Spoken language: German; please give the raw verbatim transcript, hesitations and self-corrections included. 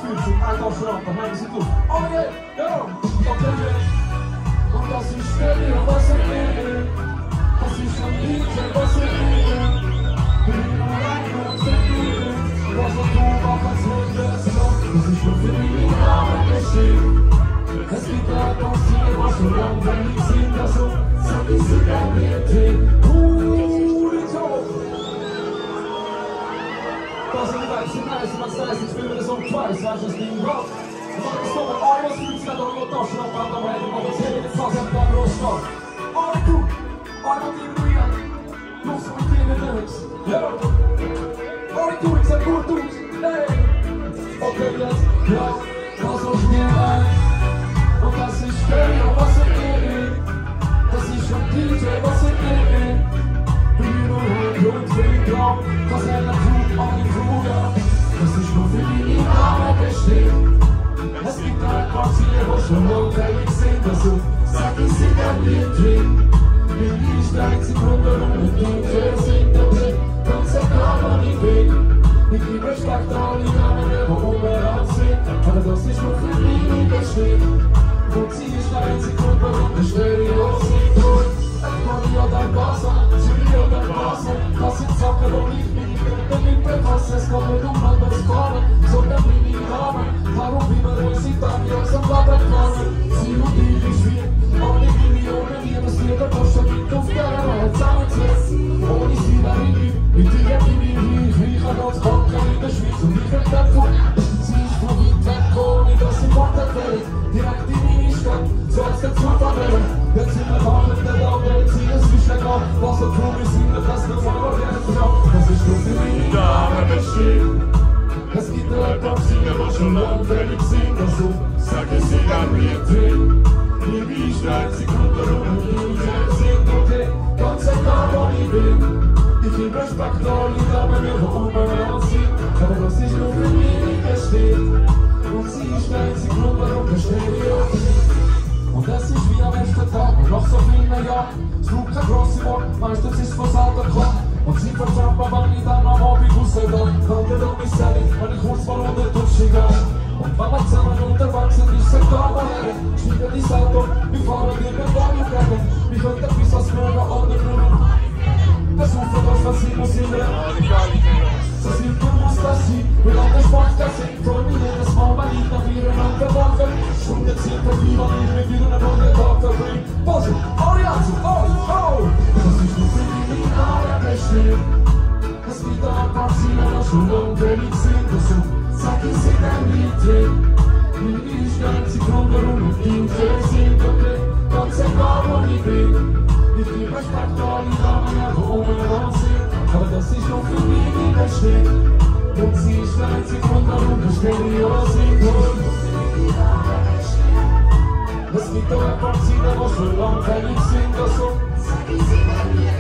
Gefühl sind einfach schon ab, dann meinen sie du. Oh yeah, ja, okay, jetzt. Und das ist Stelle, was ich will. Das ist schon Liebe, was ich will. Bin nur rein und zufrieden. Was auch du machst, als Leben ist noch. Das ist nur für die Namen geschehen. Es gibt ja passiert, was so lang, wenn ich sing das so. Sag ich sie dann mir drin. Uh, die Top. Das sind die Vibes, die nice, man nice. Ich spiele das um twice, weißt du, das Ding rock. Ich mach das Nummer, oh, was fühlst du da noch mit Taschen auf anderen Händen? Aber zähl dir den Fass, hab da groß drauf. Oh, du, oh, du, die Brüder. Los, mit dir mit Lyrics. Ja. Oh, du, ich sag gut, du. Hey. Okay, jetzt, ja, was auf mir ein. Und das ist Stereo, was ich will. Das ist schon D J, was ich will. Bühne und Blut für den Traum. Kaserne Basel, an die Bruder. Das ist nur für die, die Namen bestehen. Es gibt ein paar Ziele, wo schon notwendig sind. Also sag ich sie dann mir drin. Bin ich dein Sekunde und mit dem Vers in der Blick. Ganz egal, wo ich bin. Ich gebe Respekt an die Namen, wo umher sind. Aber das ist nur für die, die bestehen. Und sie ist dein Sekunde und der Stereo singt und Ekmani oder Basel, Zürich oder Basel. Das sind Sachen, wo ich mich damit befasse. Es kommt nicht um anders kommen, sondern wie die Namen. Darum wie wir uns in Tamios am Leben fahren. Sie und ich ist viel, ohne Millionen Liebeslieder, das schon nicht auf der Welt zusammenziehen. Ohne sie dahin gibt, mit dir bin ich hier. Ich rieche als Banker in der Schweiz und ich werde davon. Sie ist von weit weg, ohne dass sie Worte fällt. Direkt in die Stadt, so als der Zufall wäre. Jetzt sind wir wach mit der Laune, jetzt ziehen es nicht mehr auf. Was er tun, ist in der Fest, das war jetzt Frau. Das ist nur für die Namen bestehen. Es gibt ein paar Ziele, wo schon notwendig sind. Also sag ich sie dann mir drin. Wie ich schneid, sie kommt darum und die sind okay. Ganz egal, wo ich bin. Ich gebe Respekt an die Namen, wo umher sind. Aber das ist nur für die, die bestehen. Und sie schneit, sie kommt darum, der Stereo. Und es ist wie am ersten Tag und noch so viel mehr Jahr. Es braucht kein grosses Wort, meistens ist was alter klar. Und sie verzappt, wenn ich dann am Abend rausgehe. Kann der um mich sagen, wenn ich kurz mal unter die Dusche gehe. Und wenn wir zusammen unterwegs sind, ist es klar, woher. Schneide das Auto, wir fahren in den Wagenbergen. Wir können etwas als Mörder an den Nummern. Das rufen das, was sie muss sehen. Das hilft mir, muss das sie, will auch der Sport das sind. Freue mich jedes Mal, wenn ich nach ihren Hand wache. Stunde zehn für wie man nicht mit wieder einen neuen Tag verbringt. Basel, Oriental, oh, oh! Das ist nur für die, die Namen bestehen. Es gibt ein paar Ziele, die schon notwendig sind. Also sag ich sie dann mir drin. Wie ich ganz Sekunde und mit ihm sind, okay? Ganz egal, wo ich bin. Ich gebe Respekt an die Namen, wo umher sind. Aber das ist nur für mich, die bestehen. Und sie ist ein Sekunde und der Stereo singt und es gibt auch ein paar Ziele, wo schon lang fertig sind. Also sag ich sie dann mir